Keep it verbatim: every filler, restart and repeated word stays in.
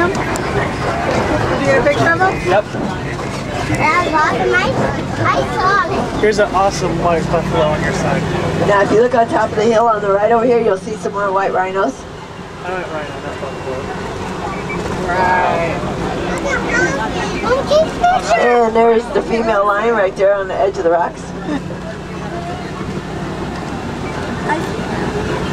him? Did you get a picture of him? Yep. That was awesome. I, I saw it. Here's an awesome white buffalo on your side. Now, if you look on top of the hill on the right over here, you'll see some more white rhinos. I went right on that buffalo. Right. And there's the female lion right there on the edge of the rocks.